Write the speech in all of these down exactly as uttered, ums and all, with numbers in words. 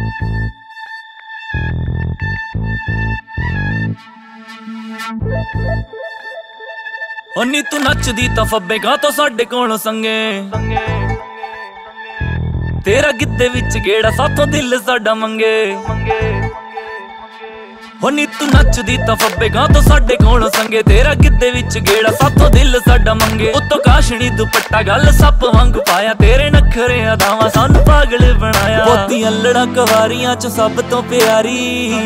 ਨੀ ਤੂੰ ਨੱਚਦੀ ਤਾਂ ਫੱਬੇ ਗਾ ਤੋਂ ਸਾਡੇ ਕੋਲੋਂ ਸੰਗੇ ਤੇਰਾ ਗਿੱਧੇ ਵਿੱਚ ਗੇੜਾ ਸਾਥੋਂ ਦਿਲ ਸਾਡਾ ਮੰਗੇ ਹੋ ਨੀ ਤੂੰ ਨੱਚਦੀ ਤਾਂ ਫੱਬੇ ਗਾ ਤੋਂ ਸਾਡੇ ਕੋਲੋਂ ਸੰਗੇ ਤੇਰਾ ਗਿੱਧੇ ਵਿੱਚ ਗੇੜਾ ਸਾਥੋਂ ਦਿਲ ਸਾਡਾ ਮੰਗੇ ਉਤੋਂ ਕਾਸ਼ਣੀ ਦੁਪੱਟਾ ਗੱਲ ਸੱਪ ਵਾਂਗ ਪਾਇਆ ਤੇਰੇ ਨਖਰੇ ਅਦਾਵਾਂ ਸਾਨੂੰ ਪਾਗਲ ਬਣਾਇਆ ਪੋਤੀਆਂ ਲੜਾਂ ਕਵਾਰੀਆਂ ਚ ਸਭ ਤੋਂ ਪਿਆਰੀ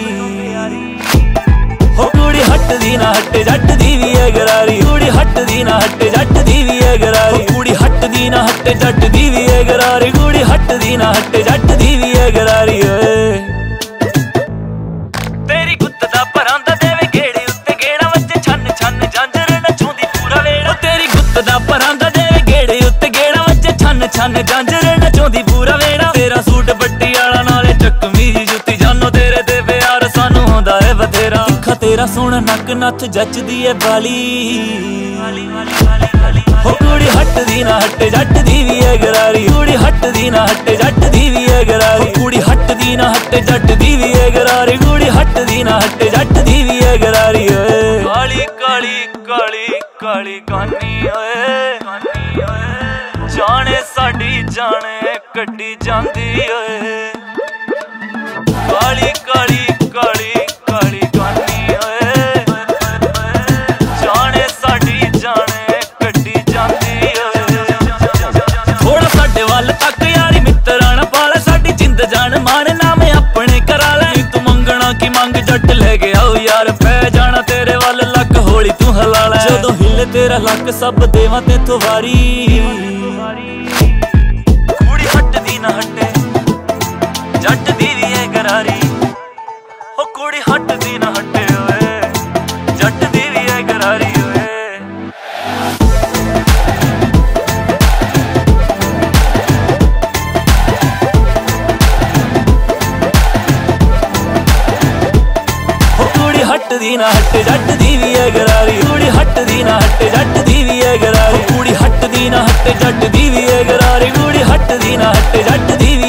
ਹੋ ਕੁੜੀ ਹੱਟਦੀ ਨਾ ਹੱਟੇ ਜੱਟ ਦੀ ਵੀ ਐ ਗਰਾਰੀ ਕੁੜੀ ਹੱਟਦੀ ਨਾ ਹੱਟੇ ਜੱਟ ਦੀ ਵੀ ਐ ਗਰਾਰੀ ਕੁੜੀ ਹੱਟਦੀ ਨਾ ਹੱਟੇ ਜੱਟ ਦੀ ਵੀ ਐ ਗਰਾਰੀ ਕੁੜੀ ਹੱਟਦੀ ਨਾ ਹੱਟੇ ਜੱਟ ਦੀ ਵੀ ਐ ਗਰਾਰੀ ਓਏ ਤੇਰੀ ਗੁੱਤ ਦਾ ਪਰਾਂਦਾ ਦੇਵੇ ਗੇੜੇ ਉੱਤੇ ਗੇੜਾ ਵੱਜੇ ਛੰਨ ਛੰਨ ਜਾਂਜਰ ਨਚਾਉਂਦੀ ਪੂਰਾ ਵੇੜਾ ਤੇਰੀ ਗੁੱਤ ਦਾ ਪਰਾਂਦਾ ਦੇਵੇ ਗੇੜੇ ਉੱਤੇ ਗੇੜਾ ਵੱਜੇ ਛੰਨ ਛੰਨ ਜਾਂਜਰ ਨਚਾਉਂਦੀ ਪੂਰਾ ਵੇੜਾ ਤੇਰਾ ਸੂਟ ਬੱਟੀ ਵਾਲਾ ਨਾਲੇ ਚੱਕਵੀਂ ਜੁੱਤੀ ਜਾਨੋ ਤੇਰੇ ਤੇ ਪਿਆਰ ਸਾਨੂੰ ਹੁੰਦਾ ਏ ਬਥੇਰਾ ਤੇਰਾ ਸੋਹਣਾ ਨੱਕ ਨੱਥ ਜੱਚਦੀ ਏ ਬਾਲੀ ਹੋ ਕੁੜੀ ਹੱਟਦੀ ਨਾ ਹੱਟੇ ਜੱਟ ਦੀ ਵੀ ਐ ਗਰਾਰੀ ਕੁੜੀ ਹੱਟਦੀ ਨਾ ਹੱਟੇ ਜੱਟ ਦੀ ਵੀ ਐ ਗਰਾਰੀ ਕੁੜੀ ਹੱਟਦੀ ਨਾ ਹੱਟੇ ਜੱਟ ਦੀ ਵੀ ਐ ਗਰਾਰੀ ਕੁੜੀ ਹੱਟਦੀ ਨਾ ਹੱਟੇ ਜੱਟ ਦੀ ਵੀ ਐ ਗਰਾਰੀ ਓਏ ਕਾਲੀ ਕਾਲੀ ਕਾਲੀ ਕਾਲੀ ਕਾਨੀ ਓਏ ਕਾਨੀ ਓਏ ਜਾਣੇ ਸਾਡੀ ਜਾਣੇ ਕੱਢੀ ਜਾਂਦੀ ਓਏ ਕਾਲੀ ਕਾਲੀ ਕਾਲੀ ਕਾਲੀ ਕਾਨੀ ਜਾਣ ਮਾਨ ਨਾਮ ਆਪਣੇ ਕਰਾ ਲੈ ਤੂੰ ਮੰਗਣਾ ਕੀ ਮੰਗ ਜੱਟ ਲੈ ਗਿਆ ਓ ਯਾਰ ਪੈ ਜਾਣਾ ਤੇਰੇ ਵੱਲ ਲੱਕ ਹੌਲੀ ਤੂੰ ਹਲਾ ਲੈ ਜਦੋਂ ਹਿੱਲੇ ਤੇਰਾ ਲੱਕ ਸਭ ਦੇਵਾਂ ਤੇਥੋਂ ਵਾਰੀ ਕੁੜੀ ਹੱਟਦੀ ਨਾ ਹੱਟੇ ਜੱਟ ਦੀ ਵੀ ਐ ਗਰਾਰੀ ਹੋ ਕੁੜੀ ਹੱਟਦੀ ਨਾ ਹੱਟੇ ਓਏ ਜੱਟ ਦੀ ਵੀ ਐ ਗਰਾਰੀ ਓਏ ਹੱਟਦੀ ਨਾ ਹੱਟੇ ਜੱਟ ਦੀ ਵੀ ਐ ਗਰਾਰੀ ਕੁੜੀ ਹੱਟਦੀ ਨਾ ਹੱਟੇ ਜੱਟ ਦੀ ਵੀ ਐ ਗਰਾਰੀ ਕੁੜੀ ਹੱਟਦੀ ਨਾ ਹੱਟੇ ਜੱਟ ਦੀ ਵੀ ਐ ਗਰਾਰੀ ਕੁੜੀ ਹੱਟਦੀ ਨਾ ਹੱਟੇ ਜੱਟ ਦੀ ਵੀ